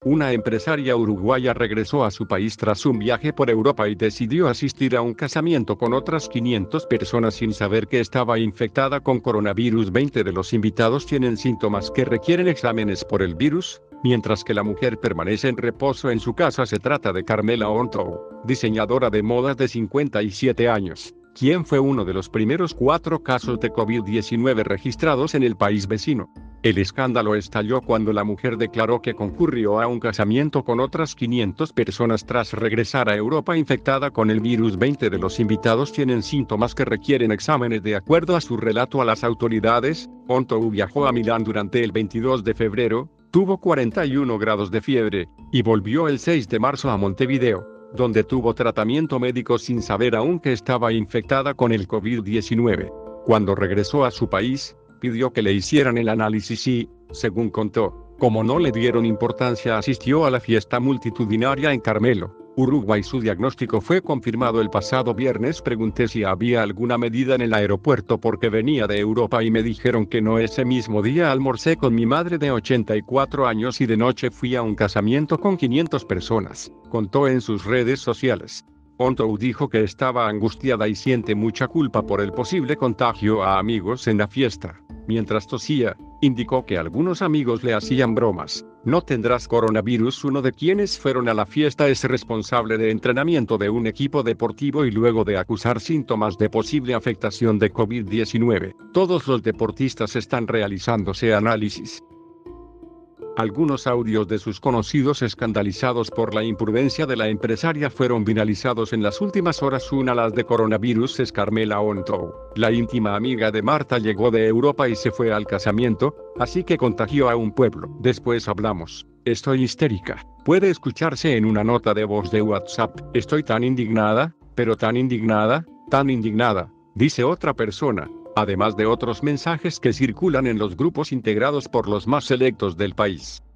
Una empresaria uruguaya regresó a su país tras un viaje por Europa y decidió asistir a un casamiento con otras 500 personas sin saber que estaba infectada con coronavirus. 20 de los invitados tienen síntomas que requieren exámenes por el virus, mientras que la mujer permanece en reposo en su casa. Se trata de Carmela Ontou, diseñadora de modas de 57 años, quien fue uno de los primeros 4 casos de COVID-19 registrados en el país vecino. El escándalo estalló cuando la mujer declaró que concurrió a un casamiento con otras 500 personas tras regresar a Europa infectada con el virus. 20 de los invitados tienen síntomas que requieren exámenes. De acuerdo a su relato a las autoridades, Ontou viajó a Milán durante el 22 de febrero, tuvo 41 grados de fiebre, y volvió el 6 de marzo a Montevideo, donde tuvo tratamiento médico sin saber aún que estaba infectada con el COVID-19. Cuando regresó a su país, pidió que le hicieran el análisis y, según contó, como no le dieron importancia, asistió a la fiesta multitudinaria en Carmelo, Uruguay. Su diagnóstico fue confirmado el pasado viernes. Pregunté si había alguna medida en el aeropuerto porque venía de Europa y me dijeron que no. Ese mismo día almorcé con mi madre de 84 años y de noche fui a un casamiento con 500 personas, contó en sus redes sociales. Ontou dijo que estaba angustiada y siente mucha culpa por el posible contagio a amigos en la fiesta. Mientras tosía, indicó que algunos amigos le hacían bromas. No tendrás coronavirus. Uno de quienes fueron a la fiesta es responsable de entrenamiento de un equipo deportivo y luego de acusar síntomas de posible afectación de COVID-19, todos los deportistas están realizándose análisis. Algunos audios de sus conocidos escandalizados por la imprudencia de la empresaria fueron viralizados en las últimas horas. Una de las de coronavirus es Carmela Ontou. La íntima amiga de Marta llegó de Europa y se fue al casamiento, así que contagió a un pueblo. Después hablamos. Estoy histérica. Puede escucharse en una nota de voz de WhatsApp. Estoy tan indignada, pero tan indignada, dice otra persona, además de otros mensajes que circulan en los grupos integrados por los más selectos del país.